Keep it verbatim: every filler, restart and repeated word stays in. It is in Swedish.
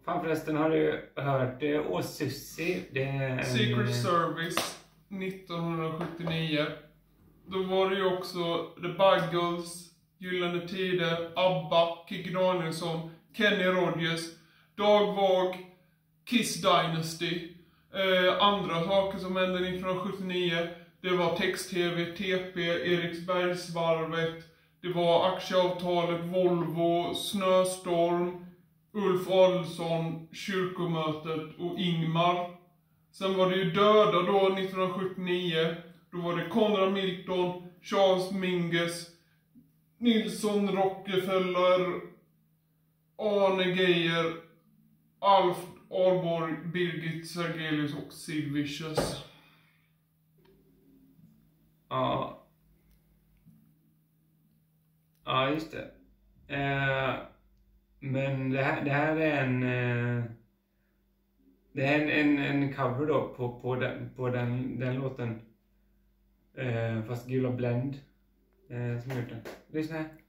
Fan förresten, har du hört det? Åh Sussi, det är en... Secret Service nittonhundrasjuttionio. Då var det ju också The Buggles, Gyllene Tider, ABBA, Kikki Danielsson, Kenny Rogers, Dag Vag, Kiss Dynasty. Eh, andra saker som hände nittonhundrasjuttionio, det var text-tv, T P, Eriksbergsvarvet, det var aktieavtalet, Volvo, Snöstorm, Ulf Adelsohn, kyrkomötet och Ingmar. Sen var det ju döda då nittonhundrasjuttionio. Då var det Conrad Milton, Charles Mingus, Nilsson Rockefeller, Arne Geijer, Alf Ahlborg, Birgit Sergelius och Sid Vicious. Ja. Ja, just det. Eh, men det här, det här är en... Eh, det är en, en, en cover då på, på, den, på den, den låten. Eh, fast Gula Blend. Eh, som gjort den. Lyssna här.